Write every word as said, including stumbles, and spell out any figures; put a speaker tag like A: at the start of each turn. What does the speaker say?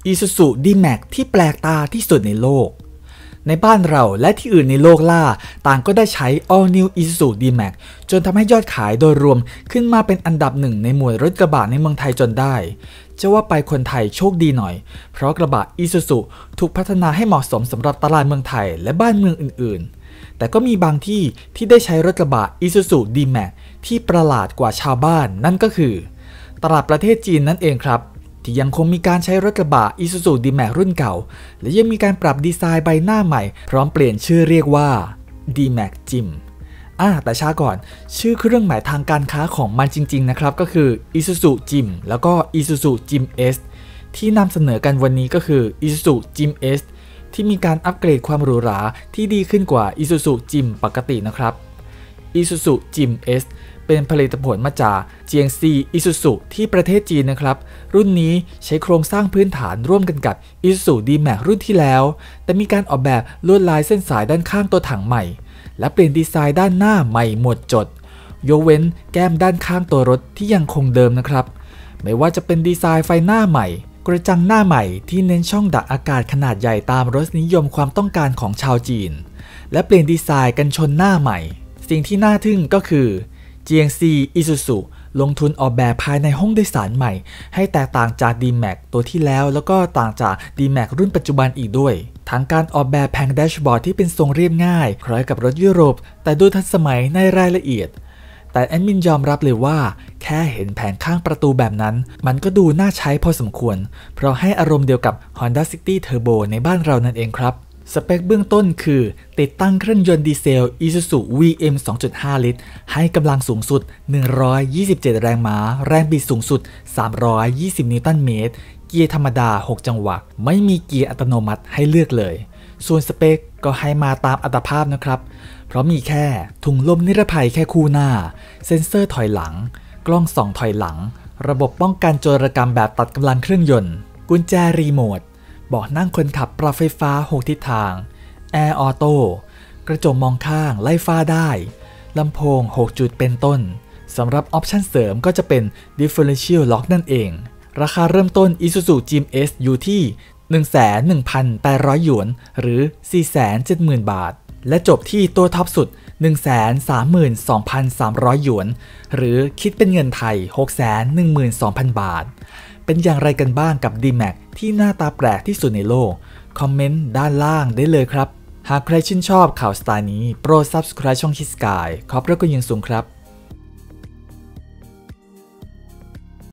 A: Isuzu ดี แม็กซ์ ที่แปลกตาที่สุดในโลกในบ้านเราและที่อื่นในโลกล่าต่างก็ได้ใช้ All New Isuzu ดี แม็กซ์ จนทำให้ยอดขายโดยรวมขึ้นมาเป็นอันดับหนึ่งในหมวดรถกระบะในเมืองไทยจนได้จะว่าไปคนไทยโชคดีหน่อยเพราะกระบะ Isuzu ถูกพัฒนาให้เหมาะสมสำหรับตลาดเมืองไทยและบ้านเมืองอื่นๆแต่ก็มีบางที่ที่ได้ใช้รถกระบะ Isuzu ดี แม็กซ์ ที่ประหลาดกว่าชาวบ้านนั่นก็คือตลาดประเทศจีนนั่นเองครับที่ยังคงมีการใช้รถกระบะ Isuzu ดี แม็กซ์ รุ่นเก่าและยังมีการปรับดีไซน์ใบหน้าใหม่พร้อมเปลี่ยนชื่อเรียกว่า ดี แม็กซ์ Gym อ่าแต่ช้าก่อนชื่อเครื่องหมายทางการค้าของมันจริงๆนะครับก็คือ Isuzu Gym แล้วก็ Isuzu Gym S ที่นำเสนอกันวันนี้ก็คือ Isuzu Gym S ที่มีการอัปเกรดความหรูหราที่ดีขึ้นกว่า Isuzu Gym ปกตินะครับ Isuzu Gym Sเป็นผลิตผลมาจาก จี เอ็น ซี Isuzu ที่ประเทศจีนนะครับรุ่นนี้ใช้โครงสร้างพื้นฐานร่วมกันกับ Isuzu ดี แม็กซ์ รุ่นที่แล้วแต่มีการออกแบบลวดลายเส้นสายด้านข้างตัวถังใหม่และเปลี่ยนดีไซน์ด้านหน้าใหม่หมดจดยกเว้นแก้มด้านข้างตัวรถที่ยังคงเดิมนะครับไม่ว่าจะเป็นดีไซน์ไฟหน้าใหม่กระจังหน้าใหม่ที่เน้นช่องดักอากาศขนาดใหญ่ตามรสนิยมความต้องการของชาวจีนและเปลี่ยนดีไซน์กันชนหน้าใหม่สิ่งที่น่าทึ่งก็คือ จี เอ็น ซี Isuzu ลงทุนออกแบบภายในห้องโดยสารใหม่ให้แตกต่างจาก ดี แม็กซ์ ตัวที่แล้วแล้วก็ต่างจาก ดี แม็กซ์ รุ่นปัจจุบันอีกด้วยทั้งการออกแบบแผงแดชบอร์ดที่เป็นทรงเรียบง่ายคล้ายกับรถยุโรปแต่ดูทันสมัยในรายละเอียดแต่แอดมินยอมรับเลยว่าแค่เห็นแผงข้างประตูแบบนั้นมันก็ดูน่าใช้พอสมควรเพราะให้อารมณ์เดียวกับ Honda City Turbo ในบ้านเรานั่นเองครับสเปคเบื้องต้นคือติดตั้งเครื่องยนต์ดีเซล Isuzu วี เอ็ม สองจุดห้า ลิตรให้กำลังสูงสุดหนึ่งร้อยยี่สิบเจ็ดแรงม้าแรงบิดสูงสุดสามร้อยยี่สิบนิวตันเมตรเกียร์ธรรมดาหกจังหวะไม่มีเกียร์อัตโนมัติให้เลือกเลยส่วนสเปคก็ให้มาตามอัตภาพนะครับเพราะมีแค่ถุงลมนิรภัยแค่คู่หน้าเซ็นเซอร์ถอยหลังกล้องส่องถอยหลังระบบป้องกันโจรกรรมแบบตัดกำลังเครื่องยนต์กุญแจรีโมทเบาะนั่งคนขับปรับไฟฟ้าหกทิศทางแอร์ออโต้กระจกมองข้างไล่ฟ้าได้ลำโพงหกจุดเป็นต้นสำหรับออปชั่นเสริมก็จะเป็น Differential Lock นั่นเองราคาเริ่มต้น Isuzu Gym S อยู่ที่ หนึ่งแสนหนึ่งพันแปดร้อย หยวนหรือ สี่แสนเจ็ดหมื่น บาทและจบที่ตัวท็อปสุด หนึ่งแสนสามหมื่นสองพันสามร้อย หยวนหรือคิดเป็นเงินไทย หกแสนหนึ่งหมื่นสองพัน บาทเป็นอย่างไรกันบ้างกับ ดี แม็กซ์ ที่หน้าตาแปลกที่สุดในโลกคอมเมนต์ด้านล่างได้เลยครับหากใครชื่นชอบข่าวสไตล์นี้โปรด Subscribe ช่อง Kid Sky ขอบพระคุณอย่างสูงครับ